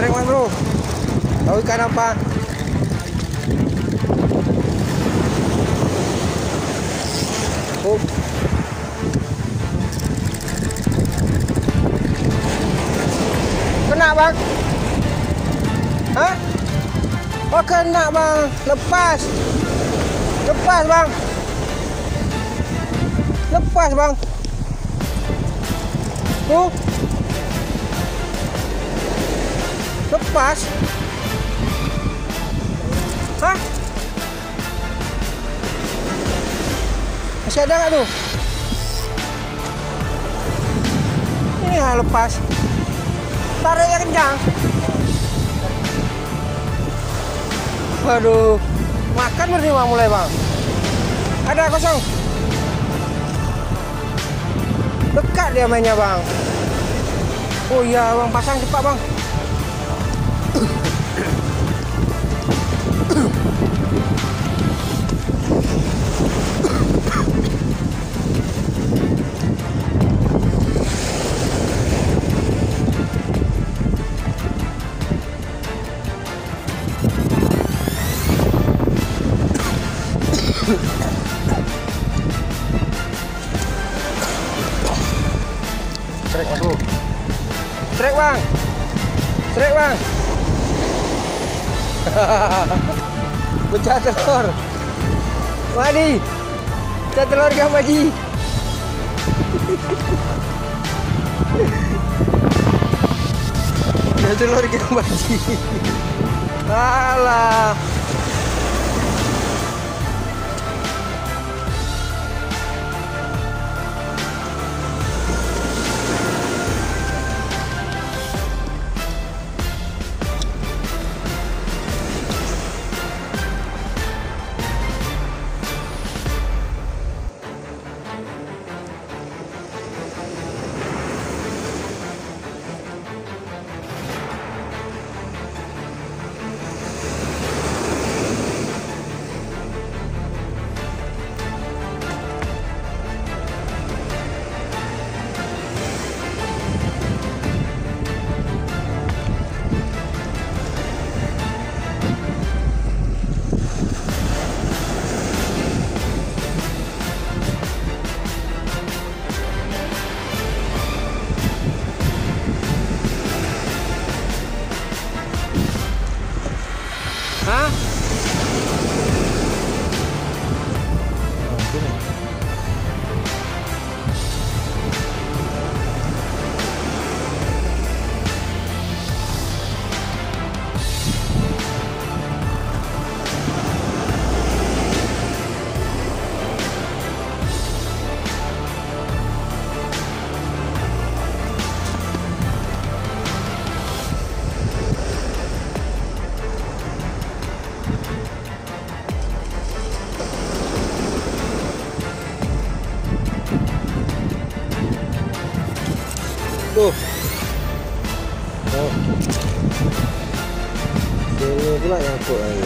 Trek bang bro. Tahu ikan apa? Oh. Kena bang? Hah? Oh kena bang. Lepas. Lepas bang. Lepas bang. Oh. Lepas. Hah? Masih ada nggak tuh? Ini nggak lepas. Tariknya kencang. Waduh. Makan berarti bang mulai bang. Ada kosong. Dekat dia mainnya bang. Oh iya bang, pasang cepat bang. Trek bang bro. Trek bang. Trek bang. Pecah telur. Madi. Pecah telur kan Maji. Pecah telur kan Maji. Alah. Hah? Tuh. Oh. Ini pula yang kok lagi.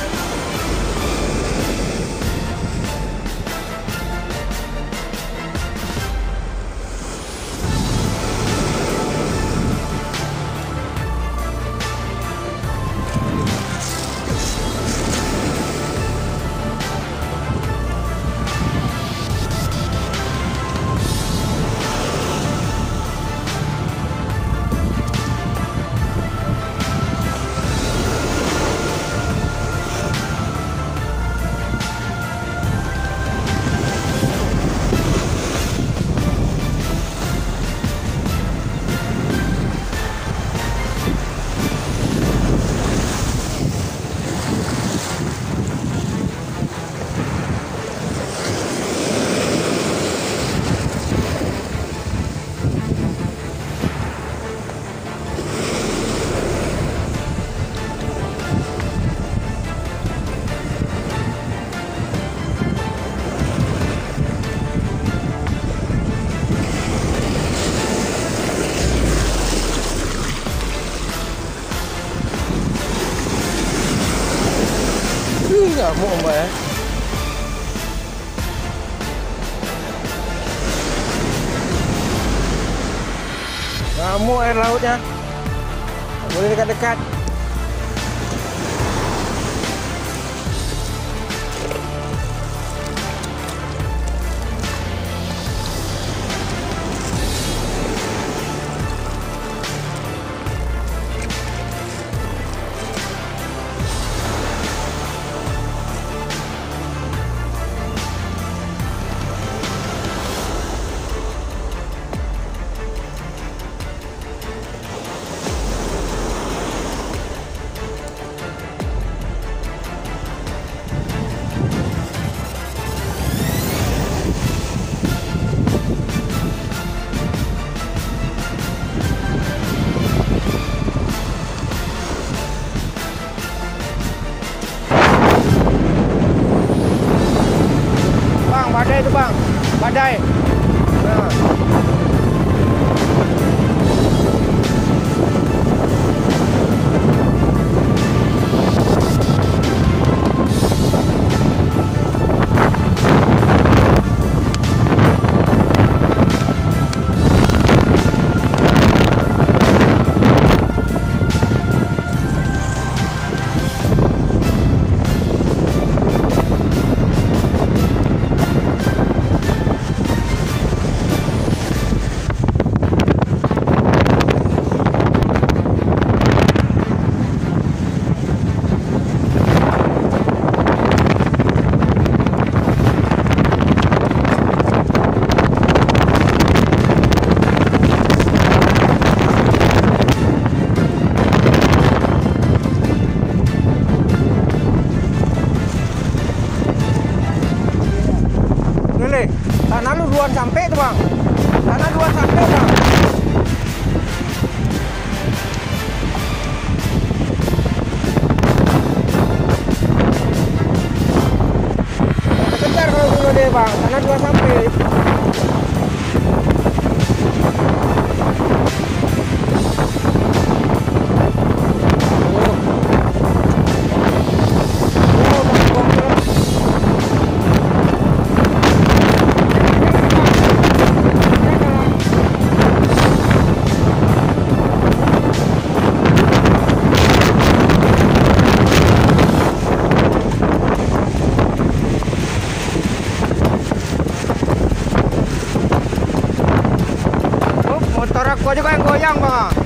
Ngamuk mbak ya. Ngamuk air lautnya. Boleh dekat-dekat. Badai tu bang, badai. Nah. Tanah lu duluan sampai tuh bang. Tanah duluan sampai bang. Kejar kalau dulu deh bang. Tanah duluan sampai. Motor aku juga yang goyang bang.